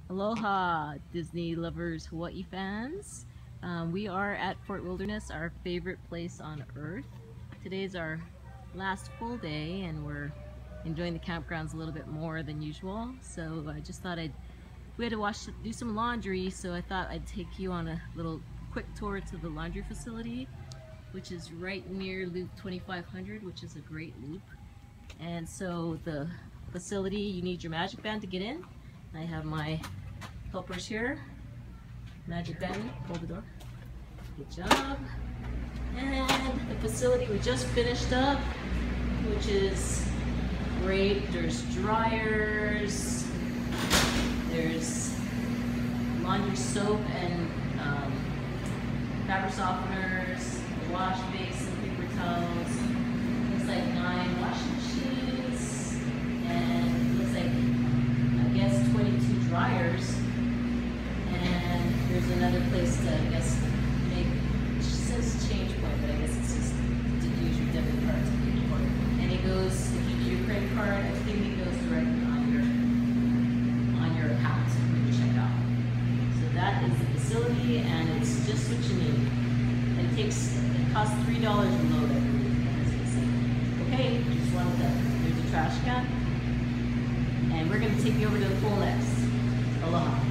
Aloha, Disney lovers, Hawaii fans. We are at Fort Wilderness, our favorite place on earth. Today's our last full day and we're enjoying the campgrounds a little bit more than usual. So I just thought we had to do some laundry, so I thought I'd take you on a little quick tour to the laundry facility, which is right near Loop 2500, which is a great loop. And so the facility, you need your magic band to get in. I have my helpers here. Magic band, hold the door. Good job. And the facility we just finished up, which is great. There's dryers, there's laundry soap and fabric softeners, a wash basin, paper towels. Looks like 9 washing machines, and looks like, I guess, 22 dryers. And there's another place to, I guess, make, it says change point, but I guess it's just to use your debit card to pay for it. And it goes, if you do your credit card, I think it goes directly on your account when you check out. So that is the facility, and it's just what you need. And it costs $3 a load, I believe, as you can see. Okay, just wanted to, there's a trash can. And we're going to take you over to the pool next. Aloha.